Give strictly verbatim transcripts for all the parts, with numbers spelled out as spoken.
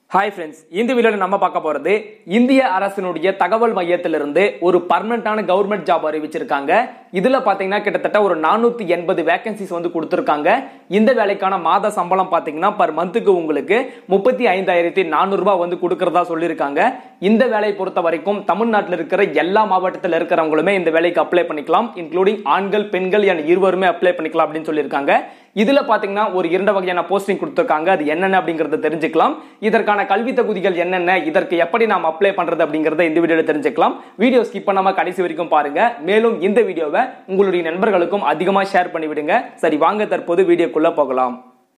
Hi friends, இந்த வீடியோவில் நம்ம பார்க்க போறது இந்திய அரசினுடைய தகவல் மையத்திலிருந்து ஒரு பர்மனண்டான கவர்மெண்ட் ஜாப் அறிவிச்சிருக்காங்க. இதுல பாத்தீங்கன்னா கிட்டத்தட்ட ஒரு நானூத்தி எண்பது வேகன்சிஸ் வந்து கொடுத்திருக்காங்க. இந்த வேலைக்கான மாத சம்பளம் பாத்தீங்கன்னா பர் மந்த்துக்கு உங்களுக்கு முப்பத்தி ஐந்தாயிரத்தி நானூறு ரூபாய் வந்து கொடுக்கறதா சொல்லியிருக்காங்க. இந்த வேலையை பொறுத்த வரைக்கும் தமிழ்நாட்டில் இருக்கிற எல்லா மாவட்டத்தில் இருக்கிறவங்களுமே இந்த வேலைக்கு அப்ளை பண்ணிக்கலாம். இன்க்ளூடிங் ஆண்கள் பெண்கள் என இருவருமே அப்ளை பண்ணிக்கலாம் அப்படின்னு சொல்லியிருக்காங்க. இதுல பாத்தீங்கன்னா ஒரு இரண்டு வகையான போஸ்டிங் கொடுத்திருக்காங்க. அது என்னென்ன அப்படிங்கறத தெரிஞ்சுக்கலாம். இதற்கான கல்வி தகுதிகள் என்னென்ன, இதற்கு எப்படி நாம் அப்ளை பண்றது அப்படிங்கறத இந்த வீடியோல தெரிஞ்சுக்கலாம். வீடியோ ஸ்கிப் பண்ணாம கடைசி வரைக்கும் பாருங்க. மேலும் இந்த வீடியோவை உங்களுடைய நண்பர்களுக்கும் அதிகமா ஷேர் பண்ணி விடுங்க. சரி, வாங்க தற்போது வீடியோக்குள்ள போகலாம்.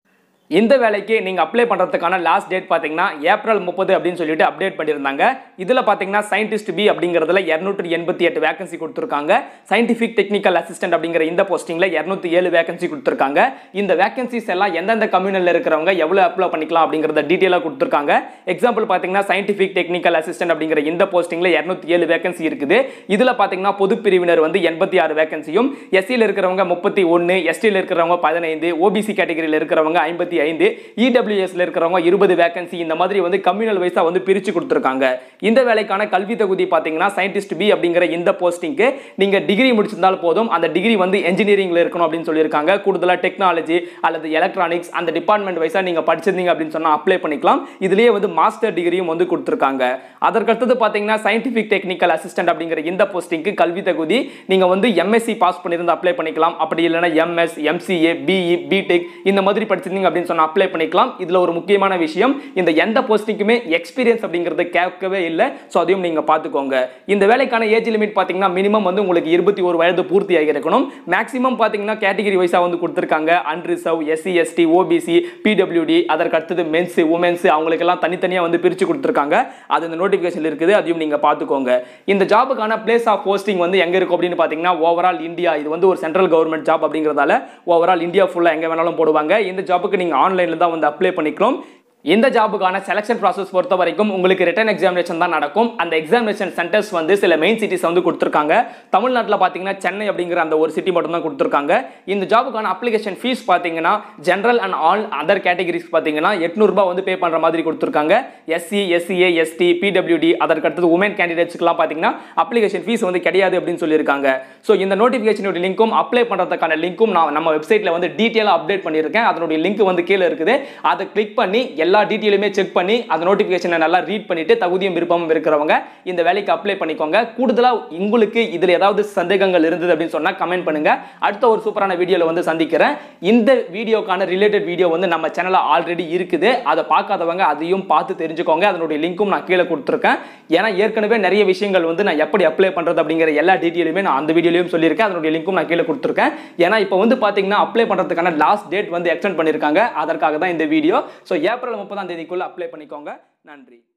இந்த வேலைக்கு நீங்க அப்ளை பண்றதுக்கான லாஸ்ட் டேட் பாத்தீங்கன்னா ஏப்ரல் முப்பது அப்படின்னு சொல்லிட்டு அப்டேட் பண்ணிருந்தாங்க. இதுல பாத்தீங்கன்னா சயின்டிஸ்ட் பி அப்படிங்கறதுல இருநூற்று எண்பத்தி எட்டு வேகன்சி கொடுத்திருக்காங்க. சயின்டிபிக் டெக்னிக்கல் அசிஸ்டன்ட் அப்படிங்கிற இந்த போஸ்டிங்ல இருநூற்று ஏழு வேகன்சி கொடுத்திருக்காங்க. இந்த வேகன்சிஸ் எல்லாம் எந்தெந்த கம்யூனல்ல இருக்கிறவங்க எவ்வளவு அப்ளை பண்ணிக்கலாம் அப்படிங்கறத டீடைலா கொடுத்திருக்காங்க. எக்ஸாம்பிள் பாத்தீங்கன்னா சயின்டிபிக் டெக்னிக்கல் அசிஸ்டன்ட் அப்படிங்கிற இந்த போஸ்டிங்ல இருநூற்று ஏழு வேகன்சி இருக்குது. இதுல பாத்தீங்கன்னா பொது பிரிவினர் வந்து எண்பத்தி ஆறு வேகன்சியும், எஸ்சியில் இருக்கிறவங்க முப்பத்தி ஒன்னு, எஸ்டியில் இருக்கிறவங்க பதினைந்து, ஓபிசி கேட்டகரியில் இருக்கிறவங்க ஐம்பத்தி ஐந்து, இடபிள்யூஎஸ்ல இருக்கிறவங்க இருபது வேகன்சி, இந்த மாதிரி வந்து கம்யூனல் வைஸா வந்து பிரிச்சு கொடுத்திருக்காங்க. இந்த வேலைக்கான கல்வி தகுதி பாத்தீங்கன்னா சயின்டிஸ்ட் பி அப்படிங்கிற இந்த போஸ்டிங்க்கு நீங்க டிகிரி முடிச்சிருந்தால் போதும். அந்த டிகிரி வந்து இன்ஜினியரிங்ல இருக்கணும் அப்படின்னு சொல்லியிருக்காங்க. கூடுதலா டெக்னாலஜி அல்லது எலக்ட்ரானிக்ஸ் அந்த டிபார்ட்மெண்ட் வைஸா நீங்க படிச்சிருந்தீங்க அப்படின்னு சொன்னா அப்ளை பண்ணிக்கலாம். இதுலயே வந்து மாஸ்டர் டிகிரியும் வந்து கொடுத்திருக்காங்க. அதற்கடுத்தது பாத்தீங்கன்னா சயின்டிபிக் டெக்னிக்கல் அசிஸ்டன்ட் அப்படிங்கிற இந்த போஸ்டிங்க்கு கல்வி தகுதி நீங்க வந்து எம்எஸ்சி பாஸ் பண்ணிருந்து அப்ளை பண்ணிக்கலாம். அப்படி இல்லைன்னா எம்எஸ், எம்சிஏ, பிஇ, பிடெக் இந்த மாதிரி படிச்சிருந்தீங்க அப்படின்னு சொன்னா அப்ளை பண்ணிக்கலாம். இதுல ஒரு முக்கியமான விஷயம், இந்த எந்த போஸ்டிங்குமே எக்ஸ்பீரியன்ஸ் அப்படிங்கிறது கேட்கவே இல்லை. சோ அதையும் நீங்க பாத்துக்கோங்க. இந்த வேலைக்கான ஏஜ் லிமிட் பாத்தீங்கன்னா மினிமம் வந்து உங்களுக்கு இருபத்தி ஒரு வயது பூர்த்தி ஆகியிருக்கணும். மேக்ஸிமம் பாத்தீங்கன்னா கேட்டகரி வைஸா வந்து கொடுத்திருக்காங்க. Unreserved, SC, ST, OBC, PWD, அதற்கு அடுத்தது மென்ஸ், உமன்ஸ் அவங்களுக்கு எல்லாம் தனித்தனியா வந்து பிரிச்சு கொடுத்திருக்காங்க. அது இந்த நோட்டிபிகேஷன் இருக்குது, அதையும் நீங்க பாத்துக்கோங்க. இந்த ஜாபுக்கான பிளேஸ் ஆஃப் போஸ்டிங் வந்து எங்க இருக்கும் அப்படின்னு பாத்தீங்கன்னா ஓவரால் இந்தியா. இது வந்து ஒரு சென்ட்ரல் கவர்மெண்ட் ஜாப் அப்படிங்கறதால ஓவரால் இந்தியா ஃபுல்லா எங்க வேணாலும் போடுவாங்க. இந்த ஜாபுக்கு நீங்க ஆன்லைன்ல தான் வந்து அப்ளை பண்ணிக்கலாம். இந்த ஜாபுக்கான செலக்ஷன் ப்ராசஸ் பொறுத்த வரைக்கும் உங்களுக்கு ரிட்டன் எக்ஸாமினேஷன் தான் நடக்கும். அந்த எக்ஸாமினேஷன் சென்டர்ஸ் வந்து சில மெயின் சிட்டிஸ் வந்து கொடுத்திருக்காங்க. தமிழ்நாட்டில் பார்த்தீங்கன்னா சென்னை அப்படிங்கிற அந்த ஒரு சிட்டி மட்டும் தான் கொடுத்திருக்காங்க. இந்த ஜாபுக்கான அப்ளிகேஷன் ஃபீஸ் பார்த்தீங்கன்னா general and all other categories பார்த்தீங்கன்னா எட்நூறு ரூபாய் வந்து பே பண்ற மாதிரி கொடுத்திருக்காங்க. எஸ்சி, எஸ்சிஏ, எஸ்டி, பிடபிள்யூடி அதற்கு அடுத்தது உமன் கேண்டிடேட்ஸ்க்குலாம் பார்த்தீங்கன்னா அப்ளிகேஷன் ஃபீஸ் வந்து கிடையாது அப்படின்னு சொல்லியிருக்காங்க. ஸோ இந்த நோட்டிஃபிகேஷனுடைய லிங்க்கும் அப்ளை பண்ணுறதுக்கான லிங்க்கும் நான் நம்ம வெப்சைட்ல வந்து டீட்டெயிலாக அப்டேட் பண்ணியிருக்கேன். அதனுடைய லிங்க் வந்து கீழே இருக்குது. அதை கிளிக் பண்ணி எல்லா டீடைலுமே செக் பண்ணி அந்த நோட்டிபிகேஷனை நல்லா ரீட் பண்ணிட்டு தகுதியும் விருப்பமும் இருக்கிறவங்க இந்த வேலைக்கு அப்ளை பண்ணிக்கோங்க. கூடுதலா உங்களுக்கு இதுல ஏதாவது சந்தேகங்கள் இருந்தது அப்படின்னு சொன்னா கமெண்ட் பண்ணுங்க. அடுத்த ஒரு சூப்பரான வீடியோல வந்து சந்திக்கிறேன். இந்த வீடியோக்கான ரிலேட்டட் வீடியோ வந்து நம்ம சேனல்ல ஆல்ரெடி இருக்குது. அதை பார்க்காதவங்க அதையும் பார்த்து தெரிஞ்சுக்கோங்க. அதனுடைய லிங்க்கும் நான் கீழே கொடுத்துருக்கேன். ஏன்னா ஏற்கனவே நிறைய விஷயங்கள் வந்து நான் எப்படி அப்ளை பண்றது அப்படிங்கிற எல்லா டீடைலுமே நான் அந்த வீடியோலையும் சொல்லியிருக்கேன். அதனுடைய லிங்க்கும் நான் கீழே கொடுத்துருக்கேன். ஏன்னா இப்போ வந்து பாத்தீங்கன்னா அப்ளை பண்றதுக்கான லாஸ்ட் டேட் வந்து எக்ஸ்டெண்ட் பண்ணிருக்காங்க. அதற்காக தான் இந்த வீடியோ. ஸோ ஏப்ரல் முப்பதாம் தேதிக்குள்ள அப்ளை பண்ணிக்கோங்க. நன்றி.